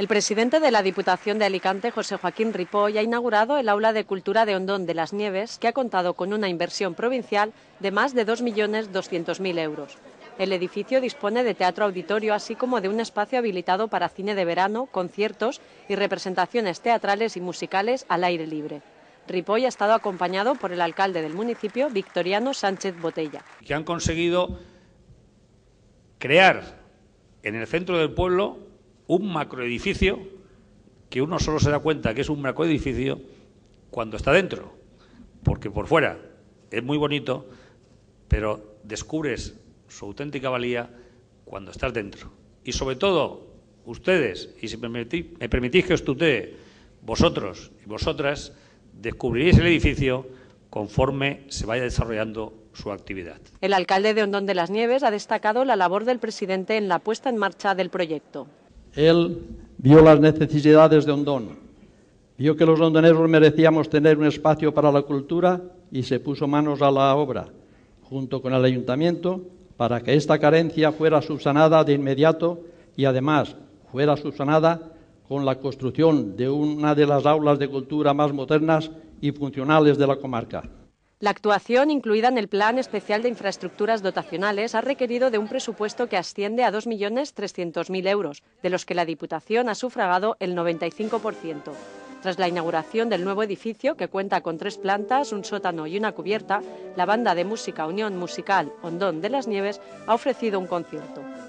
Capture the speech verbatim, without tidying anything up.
El presidente de la Diputación de Alicante, José Joaquín Ripoll, ha inaugurado el Aula de Cultura de Ondón de las Nieves, que ha contado con una inversión provincial de más de dos millones doscientos mil euros. El edificio dispone de teatro auditorio, así como de un espacio habilitado para cine de verano, conciertos y representaciones teatrales y musicales al aire libre. Ripoll ha estado acompañado por el alcalde del municipio, Victoriano Sánchez Botella. Que han conseguido crear en el centro del pueblo un macroedificio que uno solo se da cuenta que es un macroedificio cuando está dentro, porque por fuera es muy bonito, pero descubres su auténtica valía cuando estás dentro. Y sobre todo, ustedes, y si me permitís, me permitís que os tutee, vosotros y vosotras, descubriréis el edificio conforme se vaya desarrollando su actividad. El alcalde de Ondón de las Nieves ha destacado la labor del presidente en la puesta en marcha del proyecto. Él vio las necesidades de Ondón, vio que los ondoneros merecíamos tener un espacio para la cultura y se puso manos a la obra, junto con el ayuntamiento, para que esta carencia fuera subsanada de inmediato y además fuera subsanada con la construcción de una de las aulas de cultura más modernas y funcionales de la comarca. La actuación, incluida en el Plan Especial de Infraestructuras Dotacionales, ha requerido de un presupuesto que asciende a dos millones trescientos mil euros, de los que la Diputación ha sufragado el noventa y cinco por ciento. Tras la inauguración del nuevo edificio, que cuenta con tres plantas, un sótano y una cubierta, la banda de música Unión Musical Ondón de las Nieves ha ofrecido un concierto.